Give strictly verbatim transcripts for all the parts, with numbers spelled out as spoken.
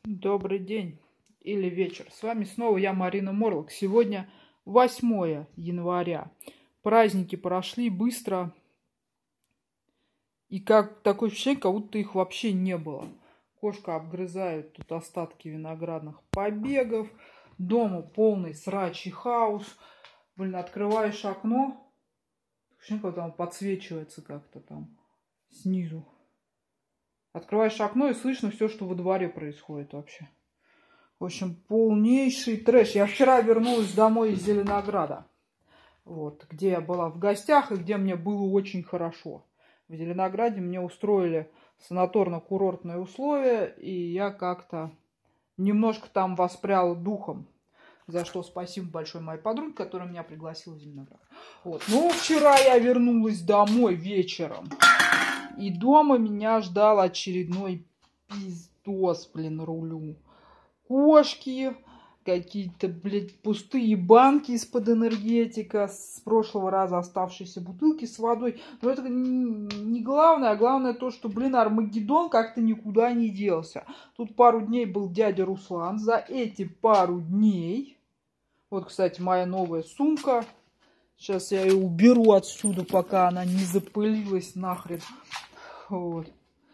Добрый день или вечер. С вами снова я, Марина Морлок. Сегодня восьмое января. Праздники прошли быстро. И как такое ощущение, как будто их вообще не было. Кошка обгрызает тут остатки виноградных побегов. Дома полный срач и хаос. Блин, открываешь окно. Ощущение, как там подсвечивается как-то там снизу. Открываешь окно и слышно все, что во дворе происходит вообще. В общем, полнейший трэш. Я вчера вернулась домой из Зеленограда. Вот, где я была в гостях и где мне было очень хорошо. В Зеленограде мне устроили санаторно-курортные условия, и я как-то немножко там воспряла духом. За что спасибо большое моей подруге, которая меня пригласила в Зеленоград. Вот. Ну, вчера я вернулась домой вечером. И дома меня ждал очередной пиздос, блин, рулю. Кошки, какие-то, блядь, пустые банки из-под энергетика, с прошлого раза оставшиеся бутылки с водой. Но это не главное, а главное то, что, блин, Армагеддон как-то никуда не делся. Тут пару дней был дядя Руслан. За эти пару дней... Вот, кстати, моя новая сумка. Сейчас я ее уберу отсюда, пока она не запылилась нахрен. Вот.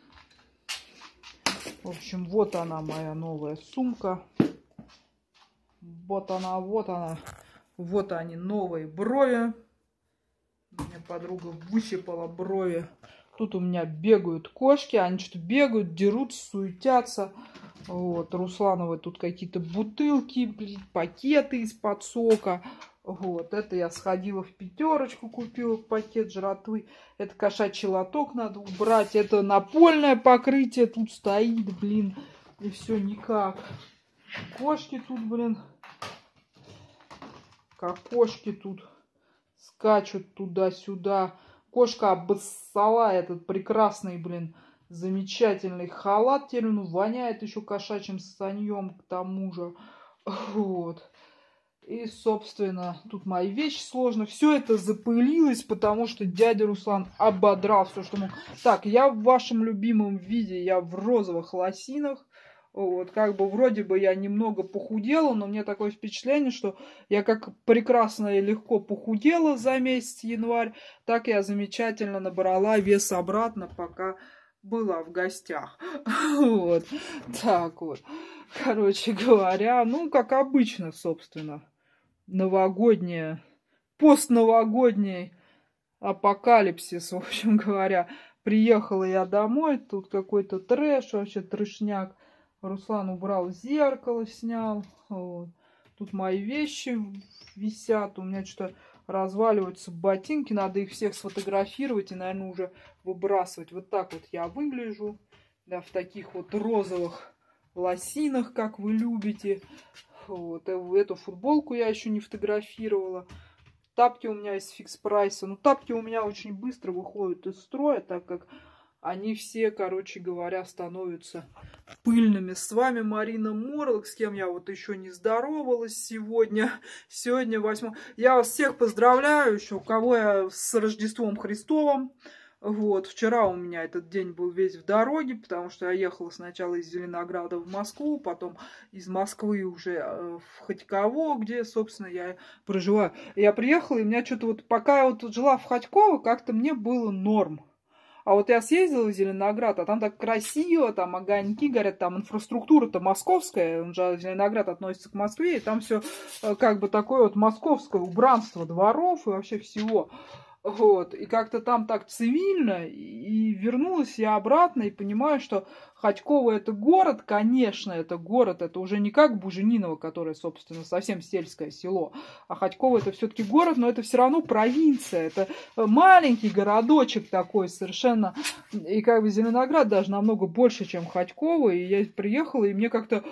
В общем, вот она, моя новая сумка. Вот она, вот она. Вот они, новые брови. У меня подруга выщипала брови. Тут у меня бегают кошки. Они что-то бегают, дерутся, суетятся. Вот, Руслановой тут какие-то бутылки, блин, пакеты из-под сока. Вот, это я сходила в пятерочку, купила пакет жратвы. Это кошачий лоток надо убрать. Это напольное покрытие тут стоит, блин. И все никак. Кошки тут, блин. Как кошки тут скачут туда-сюда. Кошка обоссала этот прекрасный, блин, замечательный халат. Теперь он воняет еще кошачьим саньем к тому же. Вот. И, собственно, тут мои вещи сложно. Все это запылилось, потому что дядя Руслан ободрал все, что мог. Так, я в вашем любимом виде, я в розовых лосинах. Вот, как бы вроде бы я немного похудела, но мне такое впечатление, что я как прекрасно и легко похудела за месяц январь, так я замечательно набрала вес обратно, пока была в гостях. Вот, так вот. Короче говоря, ну, как обычно, собственно. Новогодняя, постновогодний апокалипсис, в общем говоря. Приехала я домой, тут какой-то трэш, вообще трэшняк. Руслан убрал зеркало, снял. Вот. Тут мои вещи висят, у меня что-то разваливаются ботинки, надо их всех сфотографировать и, наверное, уже выбрасывать. Вот так вот я выгляжу, да, в таких вот розовых лосинах, как вы любите. Вот, эту футболку я еще не фотографировала. Тапки у меня из фикс прайса. Но тапки у меня очень быстро выходят из строя, так как они все, короче говоря, становятся пыльными. С вами Марина Морлок, с кем я вот еще не здоровалась сегодня. Сегодня восьмое. Я вас всех поздравляю еще, у кого я с Рождеством Христовым. Вот, вчера у меня этот день был весь в дороге, потому что я ехала сначала из Зеленограда в Москву, потом из Москвы уже в Хотьково, где, собственно, я проживаю. Я приехала, и у меня что-то вот, пока я вот жила в Хотьково, как-то мне было норм. А вот я съездила в Зеленоград, а там так красиво, там огоньки горят, там инфраструктура-то московская, он же Зеленоград относится к Москве, и там все как бы такое вот московское убранство дворов и вообще всего. Вот, и как-то там так цивильно, и вернулась я обратно, и понимаю, что Хотьково это город, конечно, это город, это уже не как Бужениново, которое, собственно, совсем сельское село, а Хотьково это все-таки город, но это все равно провинция, это маленький городочек такой совершенно, и как бы Зеленоград даже намного больше, чем Хотьково, и я приехала, и мне как-то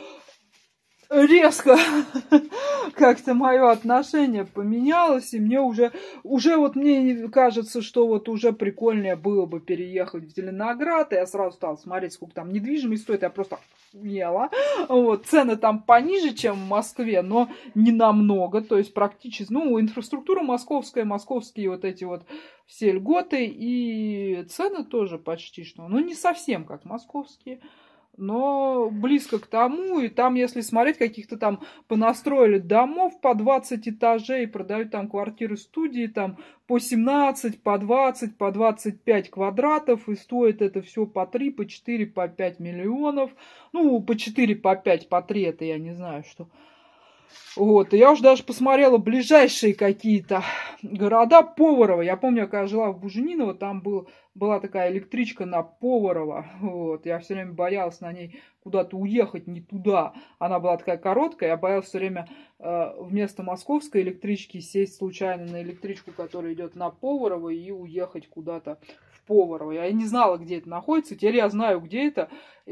резко как-то мое отношение поменялось, и мне уже, уже вот мне кажется, что вот уже прикольнее было бы переехать в Зеленоград, и я сразу стала смотреть, сколько там недвижимость стоит, я просто охуела. Вот, цены там пониже, чем в Москве, но не намного, то есть практически, ну, инфраструктура московская, московские вот эти вот все льготы, и цены тоже почти что, ну, не совсем как московские. но близко к тому, и там, если смотреть, каких-то там понастроили домов по двадцать этажей, продают там квартиры-студии там по семнадцать, по двадцать, по двадцать пять квадратов, и стоит это все по три, по четыре, по пять миллионов, ну, по четыре, по пять, по три, это я не знаю, что... Вот, и я уже даже посмотрела ближайшие какие-то города. Поварово. Я помню, когда жила в Бужениново, там был, была такая электричка на Поварово. Вот, я все время боялась на ней куда-то уехать не туда. Она была такая короткая, я боялась все время э, вместо московской электрички сесть случайно на электричку, которая идет на Поварово, и уехать куда-то в Поварово. Я не знала, где это находится, теперь я знаю, где это.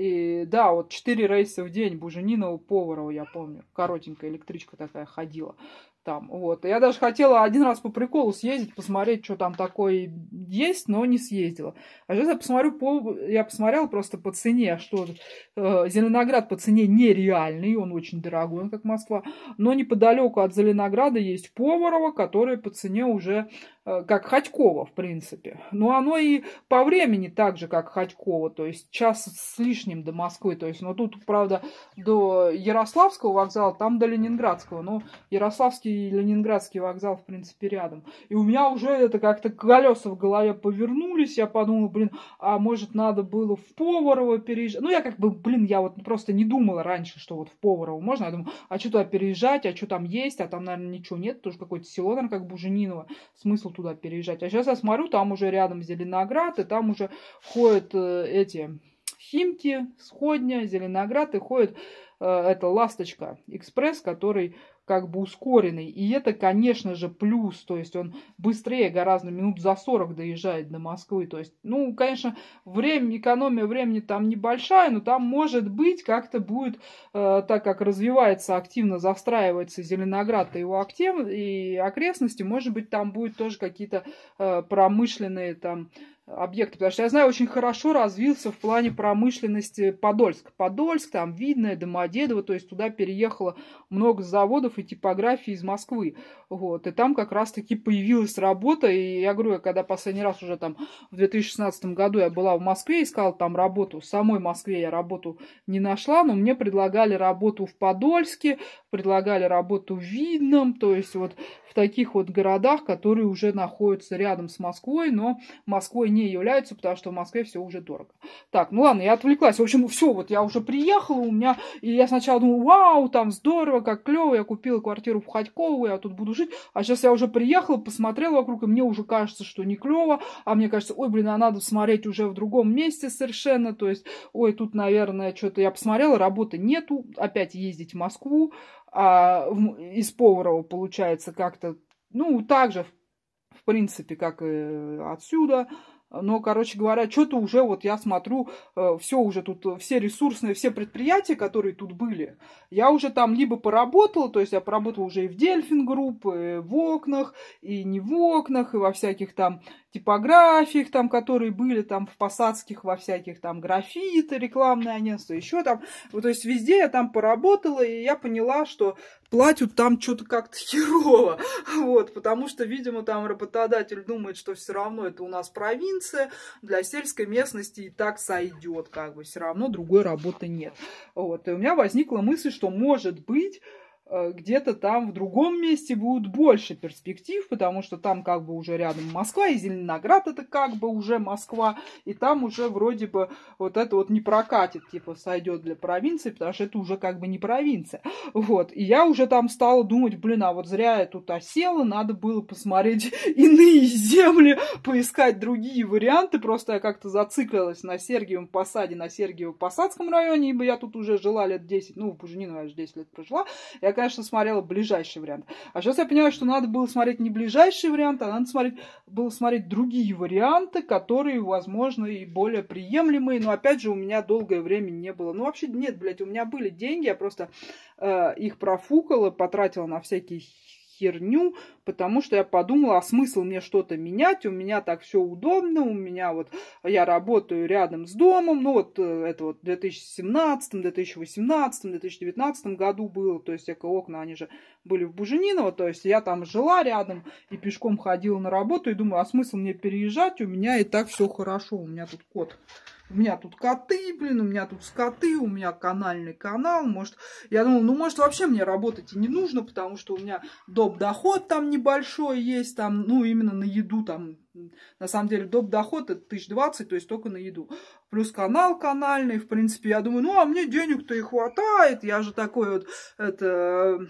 И да, вот четыре рейса в день, Бужениново, Поварово, я помню. Коротенькая электричка такая ходила там. Вот. И я даже хотела один раз по приколу съездить, посмотреть, что там такое есть, но не съездила. А сейчас я посмотрю, по... я посмотрела просто по цене, что э, Зеленоград по цене нереальный, он очень дорогой, он как Москва. Но неподалеку от Зеленограда есть Поварово, которое по цене уже э, как Хотьково, в принципе. Но оно и по времени так же, как Хотьково, то есть час с лишним до Москвы. То есть, но тут, правда, до Ярославского вокзала, там до Ленинградского. Но Ярославский и Ленинградский вокзал, в принципе, рядом. И у меня уже это как-то колеса в голове повернулись. Я подумала, блин, а может надо было в Поварово переезжать? Ну, я как бы, блин, я вот просто не думала раньше, что вот в Поварово можно. Я думаю, а что туда переезжать, а что там есть? А там, наверное, ничего нет. Тоже какое-то село, наверное, как Бужениново. Смысл туда переезжать. А сейчас я смотрю, там уже рядом Зеленоград, и там уже ходят э, эти... Химки, Сходня, Зеленоград, и ходит э, эта Ласточка Экспресс, который как бы ускоренный. И это, конечно же, плюс. То есть он быстрее гораздо, минут за сорок доезжает до Москвы. То есть, ну, конечно, время, экономия времени там небольшая, но там, может быть, как-то будет, э, так как развивается активно, застраивается Зеленоград и его актив, и окрестности, может быть, там будет тоже какие-то э, промышленные там объекты, потому что я знаю, очень хорошо развился в плане промышленности Подольск. Подольск, там Видное, Домодедово, то есть туда переехало много заводов и типографий из Москвы. Вот, и там как раз-таки появилась работа, и я говорю, я когда последний раз уже там в две тысячи шестнадцатом году я была в Москве, искала там работу, в самой Москве я работу не нашла, но мне предлагали работу в Подольске, предлагали работу в Видном, то есть вот в таких вот городах, которые уже находятся рядом с Москвой, но Москвой не являются, потому что в Москве все уже дорого. Так, ну ладно, я отвлеклась. В общем, все, вот я уже приехала, у меня, и я сначала думала, вау, там здорово, как клево, я купила квартиру в Хотьково, я тут буду жить, а сейчас я уже приехала, посмотрела вокруг, и мне уже кажется, что не клево, а мне кажется, ой, блин, а надо смотреть уже в другом месте совершенно, то есть, ой, тут, наверное, что-то я посмотрела, работы нету, опять ездить в Москву, а из Поварова получается как-то, ну, так же, в принципе, как и отсюда. Но, короче говоря, что-то уже, вот я смотрю, все уже тут, все ресурсные, все предприятия, которые тут были, я уже там либо поработала, то есть я поработала уже и в Дельфин Групп, и в окнах, и не в окнах, и во всяких там типографиях, там, которые были там в Посадских, во всяких там графиты, рекламное агентство, еще там. Вот, то есть везде я там поработала, и я поняла, что платят там что-то как-то херово. Вот, потому что, видимо, там работодатель думает, что все равно это у нас провинция, для сельской местности и так сойдет, как бы все равно другой работы нет. Вот, и у меня возникла мысль, что может быть где-то там в другом месте будет больше перспектив, потому что там как бы уже рядом Москва, и Зеленоград это как бы уже Москва, и там уже вроде бы вот это вот не прокатит, типа сойдет для провинции, потому что это уже как бы не провинция. Вот, и я уже там стала думать, блин, а вот зря я тут осела, надо было посмотреть иные земли, поискать другие варианты, просто я как-то зациклилась на Сергиевом Посаде, на Сергиево-Посадском районе, ибо я тут уже жила лет десять, ну, в Бужениново я уже десять лет прожила, я, конечно, смотрела ближайший вариант. А сейчас я понимаю, что надо было смотреть не ближайший вариант, а надо смотреть, было смотреть другие варианты, которые, возможно, и более приемлемые. Но, опять же, у меня долгое время не было. Ну, вообще, нет, блядь, у меня были деньги, я просто э, их профукала, потратила на всякие херню, потому что я подумала, а смысл мне что-то менять, у меня так все удобно, у меня вот, я работаю рядом с домом, ну вот это вот в две тысячи семнадцатом, две тысячи восемнадцатом, две тысячи девятнадцатом году было, то есть эко-окна, они же были в Бужениново, то есть я там жила рядом и пешком ходила на работу, и думаю, а смысл мне переезжать, у меня и так все хорошо, у меня тут кот У меня тут коты, блин, у меня тут скоты, у меня канальный канал. Может, я думала, ну, может, вообще мне работать и не нужно, потому что у меня доп. Доход там небольшой есть, там, ну, именно на еду там. На самом деле, доп. Доход это тысяч двадцать, то есть только на еду. Плюс канал канальный, в принципе, я думаю, ну, а мне денег-то и хватает, я же такой вот, это...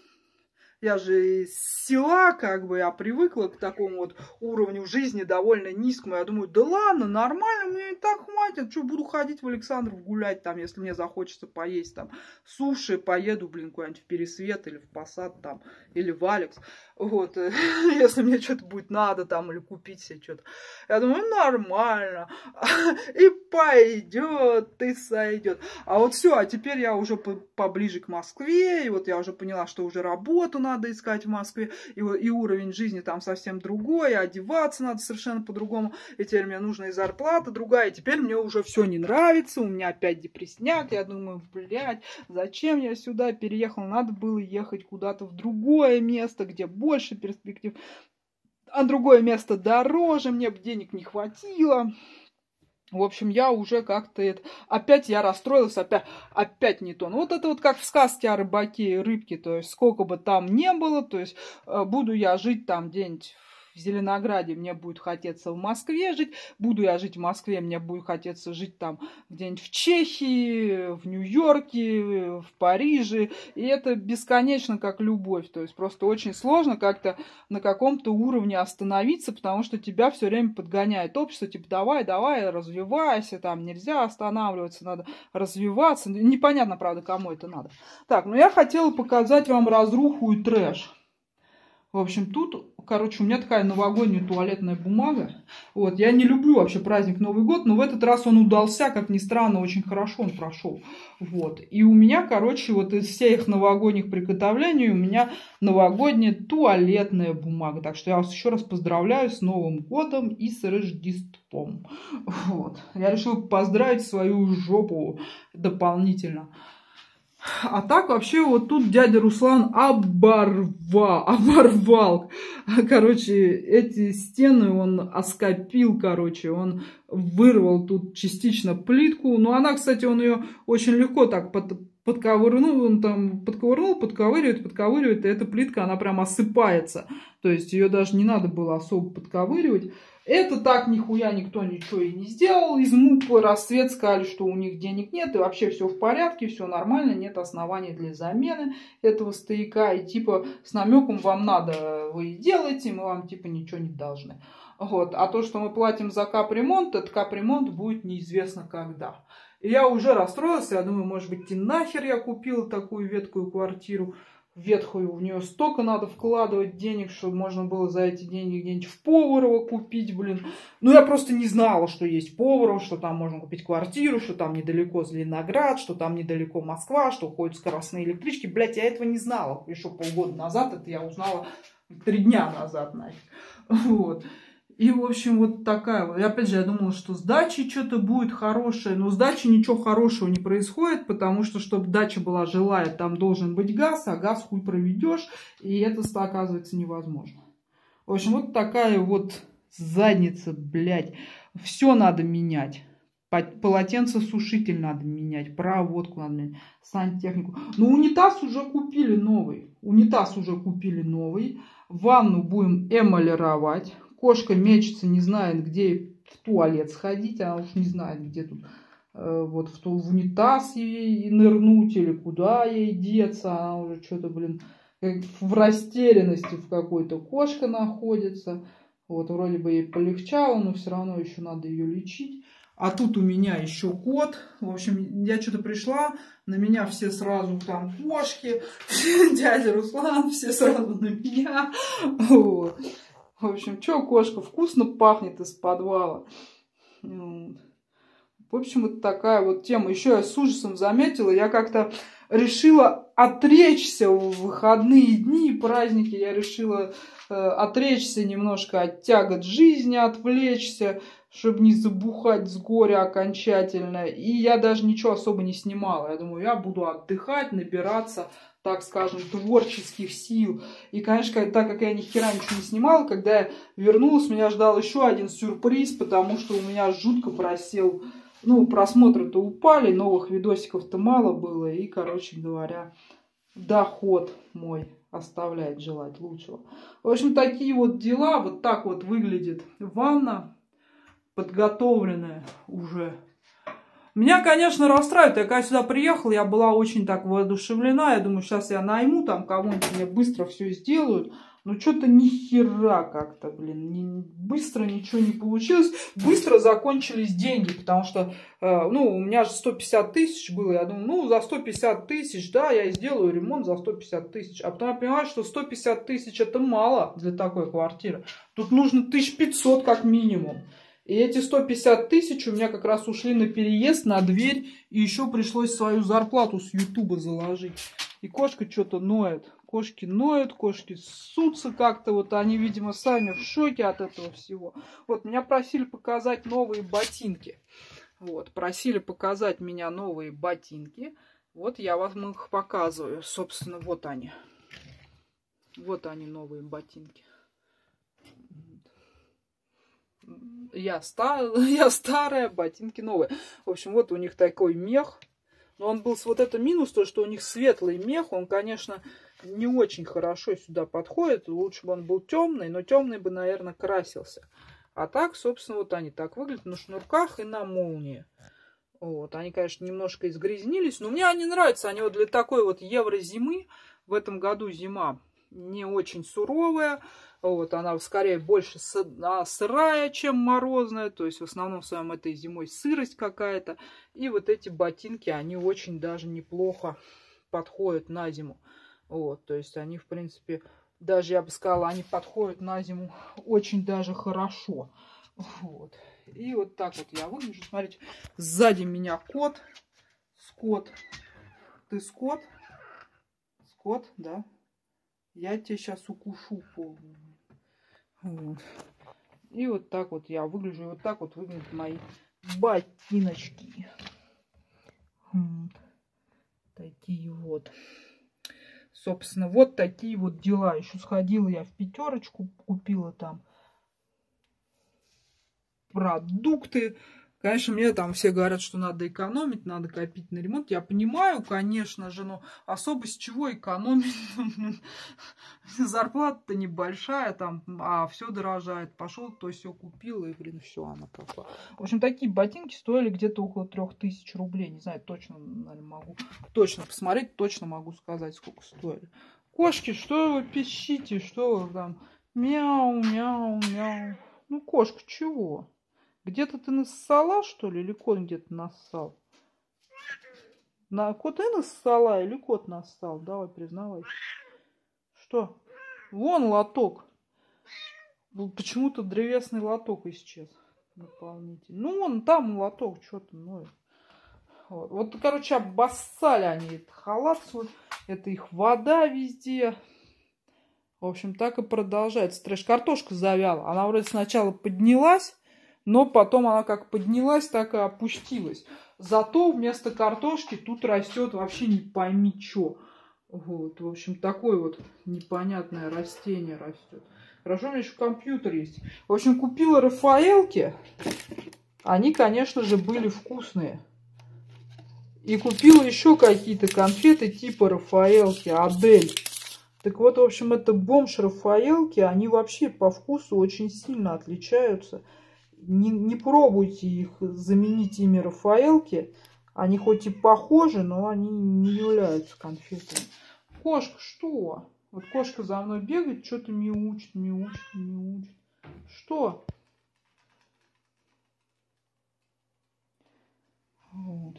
Я же из села, как бы, я привыкла к такому вот уровню жизни довольно низкому. Я думаю, да ладно, нормально, мне и так хватит. Что, буду ходить в Александров гулять там, если мне захочется поесть там суши, поеду, блин, куда-нибудь в Пересвет или в Посад там, или в Алекс. Вот, если мне что-то будет надо там, или купить себе что-то. Я думаю, нормально. И пойдет, и сойдет. А вот все, а теперь я уже поближе к Москве, и вот я уже поняла, что уже работу надо надо искать в Москве, и, и уровень жизни там совсем другой, и одеваться надо совершенно по-другому, и теперь мне нужна и зарплата другая, и теперь мне уже все не нравится, у меня опять депрессняк, я думаю, блядь, зачем я сюда переехал, надо было ехать куда-то в другое место, где больше перспектив, а другое место дороже, мне бы денег не хватило. В общем, я уже как-то это... Опять я расстроилась, опять, опять не то. Ну, вот это вот как в сказке о рыбаке и рыбке. То есть, сколько бы там ни было, то есть, буду я жить там где-нибудь в Зеленограде, мне будет хотеться в Москве жить. Буду я жить в Москве, мне будет хотеться жить там где-нибудь в Чехии, в Нью-Йорке, в Париже. И это бесконечно как любовь. То есть, просто очень сложно как-то на каком-то уровне остановиться, потому что тебя все время подгоняет общество. Типа, давай, давай, развивайся, там нельзя останавливаться, надо развиваться. Непонятно, правда, кому это надо. Так, ну я хотела показать вам разруху и трэш. В общем, тут, короче, у меня такая новогодняя туалетная бумага. Вот, я не люблю вообще праздник Новый год, но в этот раз он удался, как ни странно, очень хорошо он прошел. Вот, и у меня, короче, вот из всех новогодних приготовлений у меня новогодняя туалетная бумага. Так что я вас еще раз поздравляю с Новым годом и с Рождеством. Вот, я решила поздравить свою жопу дополнительно. А так вообще вот тут дядя Руслан оборвал, оборвал, короче, эти стены он оскопил, короче, он вырвал тут частично плитку, но она, кстати, он ее очень легко так под, подковырнул, он там подковырнул, подковыривает, подковыривает, и эта плитка, она прям осыпается, то есть ее даже не надо было особо подковыривать. Это так нихуя никто ничего и не сделал. Из МУП Рассвет сказали, что у них денег нет, и вообще все в порядке, все нормально, нет оснований для замены этого стояка. И типа с намеком вам надо, вы делаете, мы вам типа ничего не должны. Вот. А то, что мы платим за капремонт, этот капремонт будет неизвестно когда. И я уже расстроился, я думаю, может быть, и нахер я купил такую ветхую квартиру. Ветхую, в нее столько надо вкладывать денег, чтобы можно было за эти деньги где-нибудь в Поварово купить, блин. Ну, я просто не знала, что есть Поварово, что там можно купить квартиру, что там недалеко Зеленоград, что там недалеко Москва, что ходят скоростные электрички. Блять, я этого не знала еще полгода назад, это я узнала три дня назад, нафиг. Вот. И, в общем, вот такая вот. И опять же, я думала, что с дачей что-то будет хорошее. Но с дачей ничего хорошего не происходит, потому что, чтобы дача была жилая, там должен быть газ, а газ хуй проведешь. И это, оказывается, невозможно. В общем, вот такая вот задница, блядь. Все надо менять. Полотенцесушитель надо менять, проводку надо менять, сантехнику. Но унитаз уже купили новый. Унитаз уже купили новый. Ванну будем эмалировать. Кошка мечется, не знает, где в туалет сходить. Она уж не знает, где тут э, вот в, в унитаз ей нырнуть или куда ей деться. Она уже что-то, блин, в растерянности в какой-то кошка находится. Вот вроде бы ей полегчало, но все равно еще надо ее лечить. А тут у меня еще кот. В общем, я что-то пришла, на меня все сразу там кошки, дядя Руслан, все сразу на меня. Вот. В общем, что кошка вкусно пахнет из подвала. В общем, вот такая вот тема. Еще я с ужасом заметила, я как-то решила отречься в выходные дни и праздники. Я решила э, отречься немножко от тягот жизни, отвлечься, чтобы не забухать с горя окончательно. И я даже ничего особо не снимала. Я думаю, я буду отдыхать, набираться, так скажем, творческих сил. И, конечно, так как я ни хера ничего не снимала, когда я вернулась, меня ждал еще один сюрприз, потому что у меня жутко просел Ну, просмотры-то упали, новых видосиков-то мало было. И, короче говоря, доход мой оставляет желать лучшего. В общем, такие вот дела. Вот так вот выглядит ванна, подготовленная уже. Меня, конечно, расстраивает. Я когда сюда приехала, я была очень так воодушевлена. Я думаю, сейчас я найму там кого-нибудь, мне быстро все сделают. Но что-то ни хера как-то, блин, не, быстро ничего не получилось. Быстро закончились деньги, потому что, э, ну, у меня же сто пятьдесят тысяч было. Я думаю, ну, за сто пятьдесят тысяч, да, я сделаю ремонт за сто пятьдесят тысяч. А потом я понимаю, что сто пятьдесят тысяч это мало для такой квартиры. Тут нужно тысяч пятьсот как минимум. И эти сто пятьдесят тысяч у меня как раз ушли на переезд, на дверь. И еще пришлось свою зарплату с Ютуба заложить. И кошка что-то ноет. Кошки ноют, кошки ссутся как-то. Вот они, видимо, сами в шоке от этого всего. Вот, меня просили показать новые ботинки. Вот, просили показать меня новые ботинки. Вот, я вам их показываю. Собственно, вот они. Вот они, новые ботинки. Я, стар... я старая, ботинки новые. В общем, вот у них такой мех. Но он был, вот это минус, то, что у них светлый мех. Он, конечно, не очень хорошо сюда подходит. Лучше бы он был темный, но темный бы, наверное, красился. А так, собственно, вот они так выглядят на шнурках и на молнии. Вот, они, конечно, немножко изгрязнились, но мне они нравятся. Они вот для такой вот еврозимы, в этом году зима не очень суровая. Вот, она скорее больше сырая, чем морозная. То есть в основном в своем этой зимой сырость какая-то. И вот эти ботинки, они очень даже неплохо подходят на зиму. Вот, то есть они, в принципе, даже я бы сказала, они подходят на зиму очень даже хорошо. Вот. И вот так вот я выгляжу. Смотрите, сзади меня кот. Скот. Ты скот? Скот, да? Я тебя сейчас укушу полную. Вот. И вот так вот я выгляжу. И вот так вот выглядят мои ботиночки. Вот. Такие вот. Собственно, вот такие вот дела. Еще сходила я в пятерочку, купила там продукты. Конечно, мне там все говорят, что надо экономить, надо копить на ремонт. Я понимаю, конечно же, но особо с чего экономить? Зарплата-то небольшая, там, а все дорожает. Пошел, то все купил, и, блин, все, она пропала. В общем, такие ботинки стоили где-то около трех тысяч рублей. Не знаю, точно, наверное, могу точно посмотреть, точно могу сказать, сколько стоили. Кошки, что вы пищите, что вы там? Мяу, мяу, мяу. Ну, кошка, чего? Где-то ты нассала, что ли? Или кот где-то нассал? На... Кот ты нассала или кот нассал? Давай, признавайся. Что? Вон лоток. Почему-то древесный лоток исчез. Наполнитель. Ну, вон там лоток, что-то ноет. Вот. вот, короче, обоссали они этот халат свой. Это их вода везде. В общем, так и продолжается. Трэш. Картошка завяла. Она вроде сначала поднялась. Но потом она как поднялась, так и опустилась. Зато вместо картошки тут растет вообще не пойми что. Вот, в общем, такое вот непонятное растение растет. Хорошо, у меня еще компьютер есть. В общем, купила Рафаэлки. Они, конечно же, были вкусные. И купила еще какие-то конфеты типа Рафаэлки, Адель. Так вот, в общем, это бомж Рафаэлки. Они вообще по вкусу очень сильно отличаются. Не, не пробуйте их заменить ими Рафаэлки. Они хоть и похожи, но они не являются конфетами. Кошка, что? Вот кошка за мной бегает, что-то мяучит, мяучит, мяучит. Что? Вот.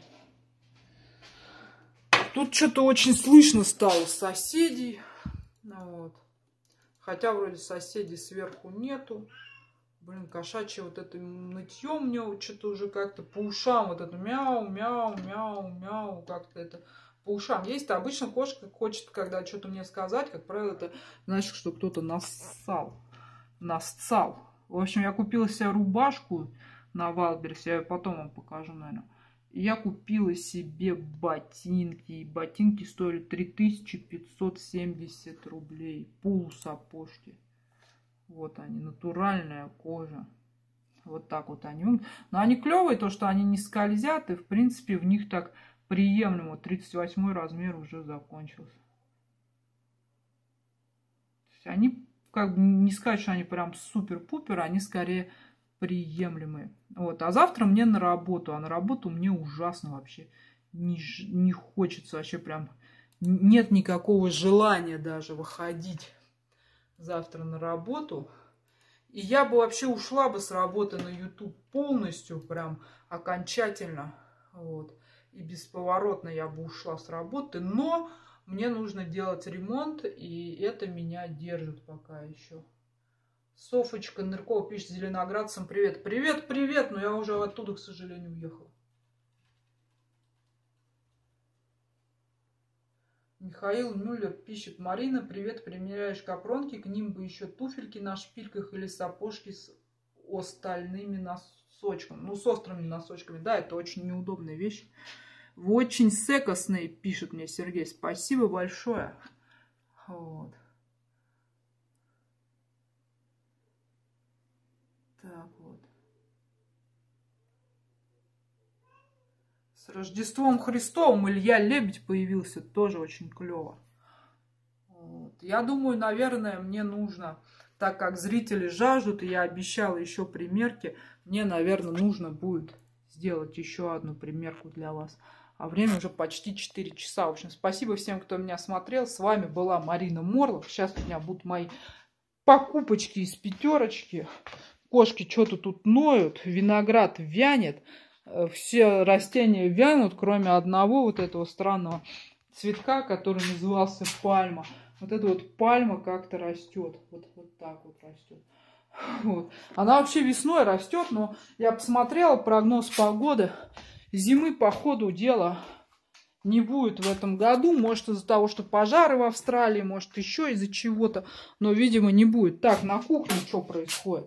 Тут что-то очень слышно стало соседей. Вот. Хотя вроде соседей сверху нету. Блин, кошачье вот это нытье мне что-то уже как-то по ушам. Вот это мяу, мяу, мяу, мяу. Как-то это по ушам. Есть обычно кошка хочет, когда что-то мне сказать, как правило, это значит, что кто-то нассал. Нассал. В общем, я купила себе рубашку на Вайлдберрисе. Я ее потом вам покажу, наверное. И я купила себе ботинки. И ботинки стоили три тысячи пятьсот семьдесят рублей. Полусапожки. Вот они, натуральная кожа. Вот так вот они. Но они клевые, то, что они не скользят, и в принципе в них так приемлемо. тридцать восьмой размер уже закончился. То есть они как бы не сказать, что они прям супер-пупер, они скорее приемлемые. Вот. А завтра мне на работу. А на работу мне ужасно вообще. Не, не хочется вообще прям. Нет никакого желания даже выходить завтра на работу. И я бы вообще ушла бы с работы на YouTube полностью, прям окончательно. Вот. И бесповоротно я бы ушла с работы. Но мне нужно делать ремонт, и это меня держит пока еще. Софочка Ныркова пишет зеленоградцам: привет. Привет, привет, но я уже оттуда, к сожалению, уехала. Михаил Мюллер пишет: Марина, привет, примеряешь капронки, к ним бы еще туфельки на шпильках или сапожки с остальными носочками. Ну, с острыми носочками. Да, это очень неудобная вещь. Вы очень секосные, пишет мне Сергей. Спасибо большое. Вот. Так вот. С Рождеством Христовым Илья Лебедь появился. Тоже очень клево. Вот. Я думаю, наверное, мне нужно, так как зрители жаждут, и я обещала еще примерки, мне, наверное, нужно будет сделать еще одну примерку для вас. А время уже почти четыре часа. В общем, спасибо всем, кто меня смотрел. С вами была Марина Морлок. Сейчас у меня будут мои покупочки из пятерочки. Кошки что-то тут ноют. Виноград вянет. Все растения вянут, кроме одного вот этого странного цветка, который назывался пальма. Вот эта вот пальма как-то растет. Вот, вот так вот растет. Вот. Она вообще весной растет, но я посмотрела прогноз погоды. Зимы, по ходу дела, не будет в этом году. Может, из-за того, что пожары в Австралии, может, еще из-за чего-то. Но, видимо, не будет. Так, на кухне что происходит?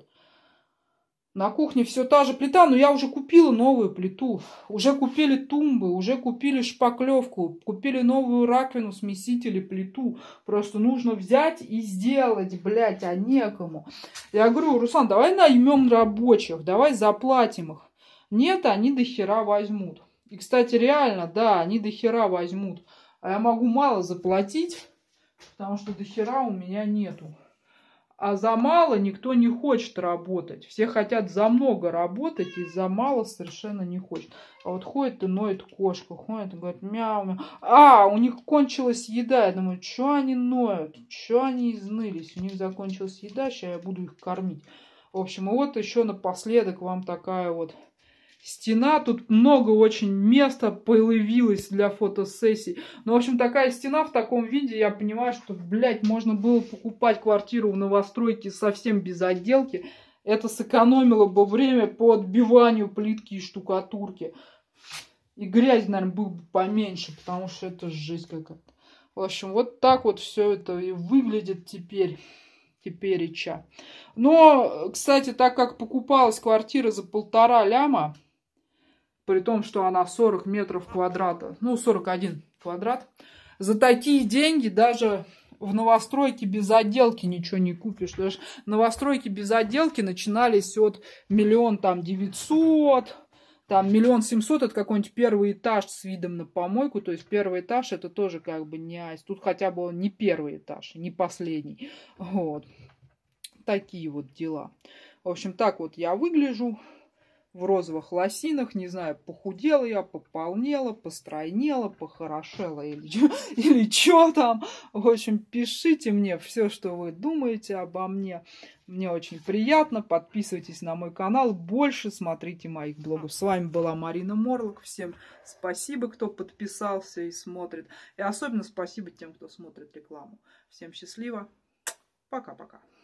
На кухне все та же плита, но я уже купила новую плиту. Уже купили тумбы, уже купили шпаклевку, купили новую раковину, смеситель и плиту. Просто нужно взять и сделать, блядь, а некому. Я говорю: Руслан, давай наймем рабочих, давай заплатим их. Нет, они до хера возьмут. И, кстати, реально, да, они до хера возьмут. А я могу мало заплатить, потому что до хера у меня нету. А за мало никто не хочет работать. Все хотят за много работать, и за мало совершенно не хочет. А вот ходит и ноет кошка, ходит и говорит: мяу-мяу. А, у них кончилась еда. Я думаю, что они ноют, что они изнылись. У них закончилась еда, сейчас я буду их кормить. В общем, и вот еще напоследок вам такая вот стена. Тут много очень места появилось для фотосессий. Ну, в общем, такая стена в таком виде, я понимаю, что, блядь, можно было покупать квартиру в новостройке совсем без отделки. Это сэкономило бы время по отбиванию плитки и штукатурки. И грязь, наверное, было бы поменьше, потому что это жесть какая-то. В общем, вот так вот все это и выглядит теперь. Тепереча. Но, кстати, так как покупалась квартира за полтора ляма, при том, что она сорок метров квадрата, ну, сорок один квадрат, за такие деньги даже в новостройке без отделки ничего не купишь. Даже новостройки без отделки начинались от миллион там девятьсот, там миллион семьсот, это какой-нибудь первый этаж с видом на помойку. То есть первый этаж это тоже как бы не айс. Тут хотя бы не первый этаж, не последний. Вот. Такие вот дела. В общем, так вот я выгляжу. В розовых лосинах, не знаю, похудела я, пополнела, постройнела, похорошела или, или что там. В общем, пишите мне все, что вы думаете обо мне. Мне очень приятно. Подписывайтесь на мой канал. Больше смотрите моих блогов. С вами была Марина Морлок. Всем спасибо, кто подписался и смотрит. И особенно спасибо тем, кто смотрит рекламу. Всем счастливо. Пока-пока.